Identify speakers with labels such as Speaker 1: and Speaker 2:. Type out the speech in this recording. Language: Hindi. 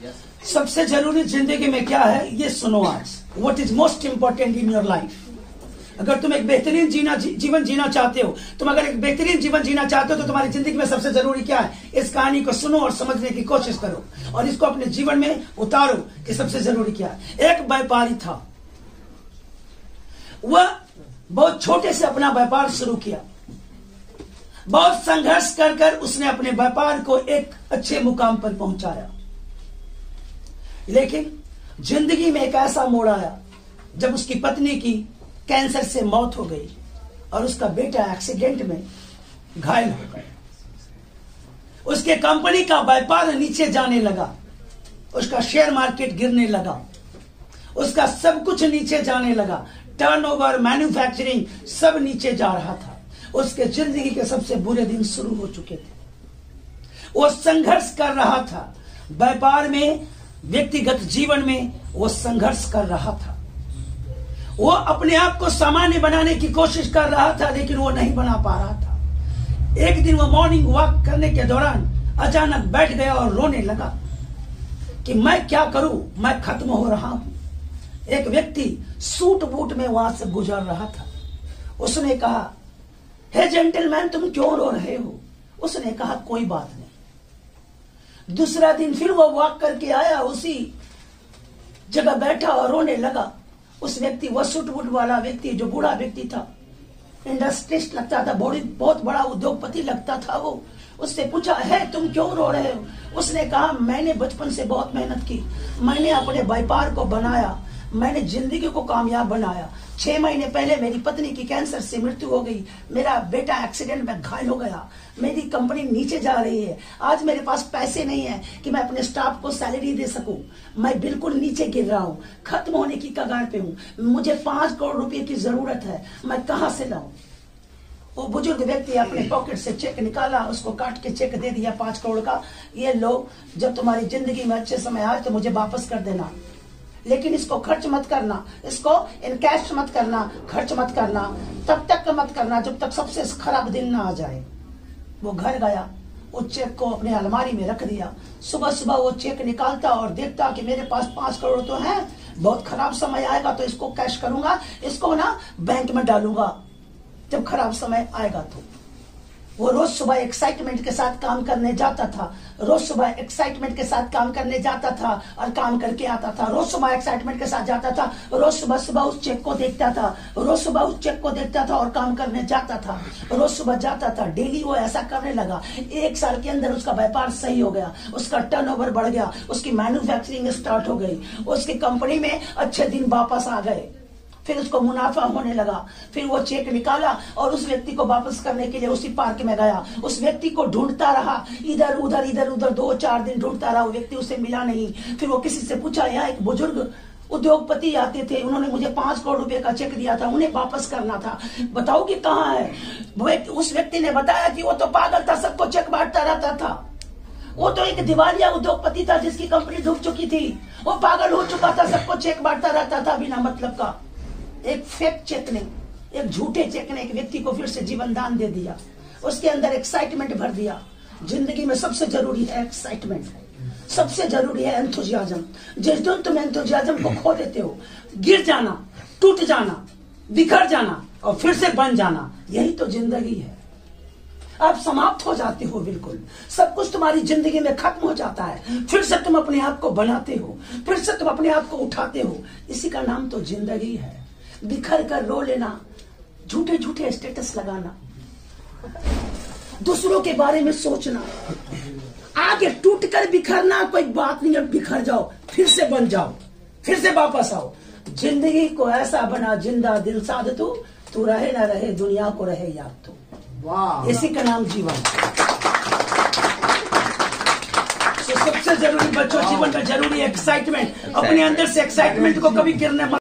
Speaker 1: सबसे जरूरी जिंदगी में क्या है ये सुनो आज। What is most important in your life. अगर तुम एक बेहतरीन जीवन जीना चाहते हो, तुम अगर एक बेहतरीन जीवन जीना चाहते हो तो तुम्हारी जिंदगी में सबसे जरूरी क्या है, इस कहानी को सुनो और समझने की कोशिश करो और इसको अपने जीवन में उतारो कि सबसे जरूरी क्या है। एक व्यापारी था, वह बहुत छोटे से अपना व्यापार शुरू किया। बहुत संघर्ष कर कर उसने अपने व्यापार को एक अच्छे मुकाम पर पहुंचाया। लेकिन जिंदगी में एक ऐसा मोड़ आया जब उसकी पत्नी की कैंसर से मौत हो गई और उसका बेटा एक्सीडेंट में घायल हो गया। उसके कंपनी का व्यापार नीचे जाने लगा, उसका शेयर मार्केट गिरने लगा, उसका सब कुछ नीचे जाने लगा। टर्नओवर, मैन्युफैक्चरिंग सब नीचे जा रहा था। उसके जिंदगी के सबसे बुरे दिन शुरू हो चुके थे। वो संघर्ष कर रहा था, व्यापार में, व्यक्तिगत जीवन में वो संघर्ष कर रहा था। वो अपने आप को सामान्य बनाने की कोशिश कर रहा था लेकिन वो नहीं बना पा रहा था। एक दिन वो मॉर्निंग वॉक करने के दौरान अचानक बैठ गया और रोने लगा कि मैं क्या करूं, मैं खत्म हो रहा हूं। एक व्यक्ति सूट बूट में वहां से गुजर रहा था। उसने कहा, हे जेंटलमैन, तुम क्यों रो रहे हो? उसने कहा, कोई बात नहीं। दूसरा दिन फिर वो वॉक करके आया, उसी जगह बैठा और रोने लगा। उस व्यक्ति, वह सूट बूट वाला व्यक्ति जो बूढ़ा व्यक्ति था, इंडस्ट्रिस्ट लगता था, बहुत बड़ा उद्योगपति लगता था वो, उससे पूछा, है तुम क्यों रो रहे हो? उसने कहा, मैंने बचपन से बहुत मेहनत की, मैंने अपने व्यापार को बनाया, मैंने जिंदगी को कामयाब बनाया। 6 महीने पहले मेरी पत्नी की कैंसर से मृत्यु हो गई, मेरा बेटा एक्सीडेंट में घायल हो गया, मेरी कंपनी नीचे जा रही है। आज मेरे पास पैसे नहीं है कि मैं अपने स्टाफ को सैलरी दे सकूं। मैं बिल्कुल नीचे गिर रहा हूं, खत्म होने की कगार पे हूं। मुझे 5 करोड़ रुपए की जरूरत है, मैं कहां से लाऊं? वो बुजुर्ग व्यक्ति अपने पॉकेट से चेक निकाला, उसको काट के चेक दे दिया 5 करोड़ का। ये लो, जब तुम्हारी जिंदगी में अच्छे समय आए तो मुझे वापस कर देना, लेकिन इसको खर्च मत करना, इसको इन कैश मत करना, खर्च मत करना, तब तक मत करना जब तक सबसे खराब दिन ना आ जाए। वो घर गया, वो चेक को अपने अलमारी में रख दिया। सुबह सुबह वो चेक निकालता और देखता कि मेरे पास 5 करोड़ तो है, बहुत खराब समय आएगा तो इसको कैश करूंगा, इसको ना बैंक में डालूंगा जब खराब समय आएगा तो। वो रोज सुबह एक्साइटमेंट के साथ काम करने जाता था, रोज सुबह एक्साइटमेंट के साथ काम करने जाता था और काम करके आता था। रोज सुबह एक्साइटमेंट के साथ जाता था, रोज सुबह उस चेक को देखता था, रोज सुबह उस चेक को देखता था और काम करने जाता था। रोज सुबह जाता था, डेली वो ऐसा करने लगा। 1 साल के अंदर उसका व्यापार सही हो गया, उसका टर्नओवर बढ़ गया, उसकी मैन्युफैक्चरिंग स्टार्ट हो गई, उसकी कंपनी में अच्छे दिन वापस आ गए, फिर उसको मुनाफा होने लगा। फिर वो चेक निकाला और उस व्यक्ति को वापस करने के लिए उसी पार्क में गया। उस व्यक्ति को ढूंढता रहा, इधर उधर 2-4 दिन ढूंढता रहा, वो व्यक्ति उसे मिला नहीं। फिर वो किसी से पूछा, यहाँ एक बुजुर्ग उद्योगपति आते थे, उन्होंने मुझे 5 करोड़ रुपए का चेक दिया था, उन्हें वापस करना था, बताओ कि कहाँ है? उस व्यक्ति ने बताया कि वो तो पागल था, सबको चेक बांटता रहता था। वो तो एक दिवालिया उद्योगपति था जिसकी कंपनी डूब चुकी थी, वो पागल हो चुका था, सबको चेक बांटता रहता था बिना मतलब का। एक फेक चेक ने, एक झूठे चेक ने एक व्यक्ति को फिर से जीवन दान दे दिया, उसके अंदर एक्साइटमेंट भर दिया। जिंदगी में सबसे जरूरी है एक्साइटमेंट, सबसे जरूरी है एंथुजियाज्म। जिस दिन तुम एंथुजियाज्म को खो देते हो, गिर जाना, टूट जाना, बिखर जाना और फिर से बन जाना, यही तो जिंदगी है। आप समाप्त हो जाते हो, बिल्कुल सब कुछ तुम्हारी जिंदगी में खत्म हो जाता है, फिर से तुम अपने आप को बनाते हो, फिर से तुम अपने आप को उठाते हो। इसी का नाम तो जिंदगी है। बिखर कर रो लेना, झूठे झूठे स्टेटस लगाना, दूसरों के बारे में सोचना, आगे टूट कर बिखरना, कोई बात नहीं है, बिखर जाओ, फिर से बन जाओ, फिर से वापस आओ। जिंदगी को ऐसा बना, जिंदा दिल साध तू रहे ना रहे, दुनिया को रहे याद तू। इसी का नाम जीवन। सबसे जरूरी बच्चों जीवन का जरूरी एक्साइटमेंट। अपने अंदर से एक्साइटमेंट को कभी गिरने मत